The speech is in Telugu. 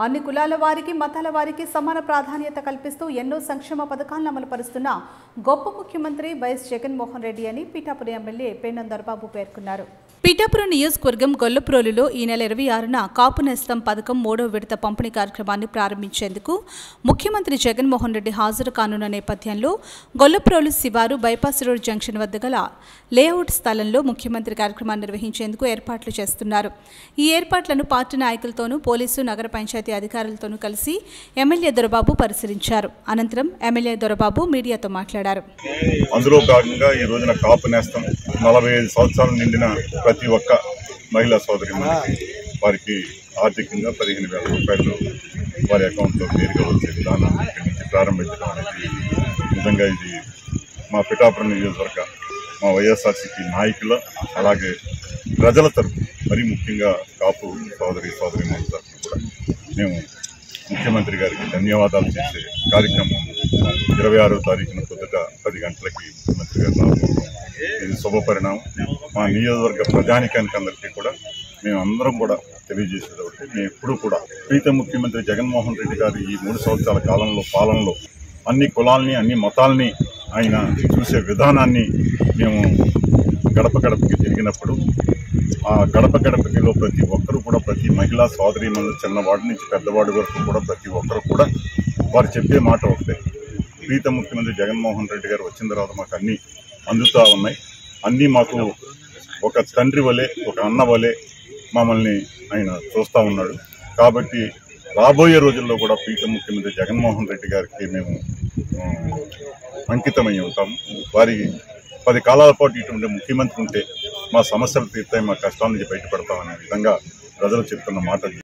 అన్ని కులాల వారికి మతాల వారికి సమాన ప్రాధాన్యత కల్పిస్తూ ఎన్నో సంక్షేమ పథకాలను అమలు పరుస్తున్న గొప్ప ముఖ్యమంత్రి వైఎస్ జగన్మోహన్ రెడ్డి అని పిఠాపురం ఎమ్మెల్యే పేర్నం దొరబాబు పేర్కొన్నారు. పిఠాపురం నియోజకవర్గం గొల్లప్రోలులో ఈ నెల 26న కాపు నేస్తం పథకం 3వ విడత పంపిణీ కార్యక్రమాన్ని ప్రారంభించేందుకు ముఖ్యమంత్రి జగన్మోహన్ రెడ్డి హాజరు కానున్న నేపథ్యంలో గొల్లప్రోలు శివారు బైపాస్ రోడ్ జంక్షన్ వద్ద గల లేఅవుట్ స్థలంలో ముఖ్యమంత్రి కార్యక్రమాన్ని నిర్వహించేందుకు ఏర్పాట్లు చేస్తున్నారు. ఈ ఏర్పాట్లను పార్టీ నాయకులతోనూ పోలీసు నగర పంచాయతీ అధికారులతోనూ కలిసి ఎమ్మెల్యే దొరబాబు పరిశీలించారు. అనంతరం ఎమ్మెల్యే దొరబాబు మీడియాతో మాట్లాడారు. అందులో భాగంగా ఈ రోజున కాపు నేస్తం 45 సంవత్సరాలు నిండిన ప్రతి ఒక్క మహిళా సోదరి వారికి ఆర్థికంగా 15,000 రూపాయలు వారి అకౌంట్లో నేరుగా వచ్చే విధానం ఇక్కడి నుంచి ప్రారంభించడం అనేది నిజంగా ఇది మా పిఠాపురం నియోజకవర్గ మా వైఎస్ఆర్సీపీ నాయకుల అలాగే ప్రజల తరఫు మరీ ముఖ్యంగా కాపు సోదరిమణుల తరఫున కూడా మేము ముఖ్యమంత్రి గారికి ధన్యవాదాలు చేసే కార్యక్రమం 26వ తారీఖున పొద్దుట 10 గంటలకి ముఖ్యమంత్రి గారు రాబోతున్నాం. ఇది శుభపరిణామం. మా నియోజకవర్గ ప్రజానికానికి అందరికీ కూడా మేము అందరం కూడా తెలియజేసేది ఒకటి, మేము ఎప్పుడూ కూడా ప్రీతం ముఖ్యమంత్రి జగన్మోహన్ రెడ్డి గారు ఈ 3 సంవత్సరాల కాలంలో పాలనలో అన్ని కులాలని అన్ని మతాలని ఆయన చూసే విధానాన్ని మేము గడప గడపకి తిరిగినప్పుడు ఆ గడప గడపకిలో ప్రతి ఒక్కరూ కూడా ప్రతి మహిళా సోదరీమణులు చిన్నవాడి నుంచి పెద్దవాడి వరకు కూడా ప్రతి ఒక్కరు కూడా వారు చెప్పే మాట ఒకటే, ప్రీతం ముఖ్యమంత్రి జగన్మోహన్ రెడ్డి గారు వచ్చిన తర్వాత మాకు అన్నీ అందుతూ ఉన్నాయి, అన్నీ మాకు ఒక తండ్రి వలె ఒక అన్న వలె మమ్మల్ని ఆయన చూస్తూ ఉన్నాడు. కాబట్టి రాబోయే రోజుల్లో కూడా ప్రీతం ముఖ్యమంత్రి జగన్మోహన్ రెడ్డి గారికి మేము అంకితమై ఉంటాము. వారి 10 కాలాల పాటు ఇటువంటి ముఖ్యమంత్రి ఉంటే మా సమస్యలు తీరుతాయి, మా కష్టాల నుంచి బయటపడతామనే విధంగా ప్రజలు చెప్తున్న మాట